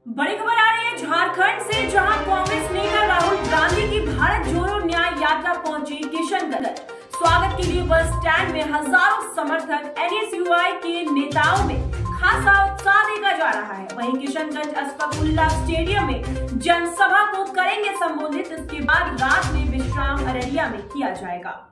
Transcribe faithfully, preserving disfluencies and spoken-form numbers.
बड़ी खबर आ रही है झारखंड से, जहां कांग्रेस नेता राहुल गांधी की भारत जोड़ो न्याय यात्रा पहुंची किशनगंज। स्वागत के लिए बस स्टैंड में हजारों समर्थक एन एस यू आई के नेताओं में खासा उत्साह देखा जा रहा है। वहीं किशनगंज अशफाकुल्लाह स्टेडियम में जनसभा को करेंगे संबोधित। इसके बाद रात में विश्राम अररिया में किया जाएगा।